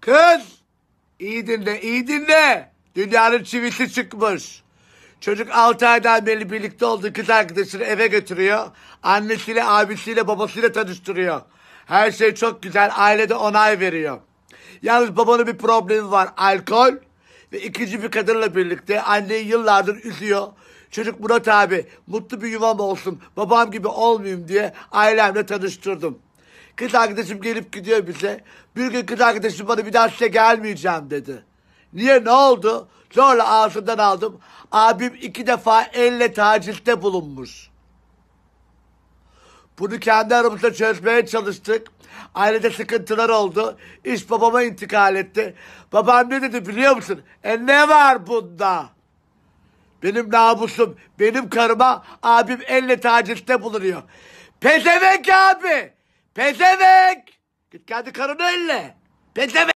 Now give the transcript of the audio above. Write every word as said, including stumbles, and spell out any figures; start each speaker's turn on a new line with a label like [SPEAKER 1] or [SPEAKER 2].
[SPEAKER 1] Kız! İyi dinle, iyi dinle. Dünyanın çivisi çıkmış. Çocuk altı aydan beri birlikte olduğu kız arkadaşını eve götürüyor. Annesiyle, abisiyle, babasıyla tanıştırıyor. Her şey çok güzel. Ailede onay veriyor. Yalnız babanın bir problemi var. Alkol ve ikinci bir kadınla birlikte anneyi yıllardır üzüyor. Çocuk Murat abi mutlu bir yuvam olsun, babam gibi olmayayım diye ailemle tanıştırdım. Kız arkadaşım gelip gidiyor bize. Bir gün kız arkadaşım bana bir daha size gelmeyeceğim dedi. Niye, ne oldu? Zorla ağzından aldım. Abim iki defa elle tacizde bulunmuş. Bunu kendi aramızda çözmeye çalıştık. Ailede sıkıntılar oldu. İş babama intikal etti. Babam ne dedi biliyor musun? E ne var bunda? Benim namusum, benim karıma abim elle tacizde bulunuyor. Pezevenk abi! Pezevenk! Git kendi karını elle. Pezevenk!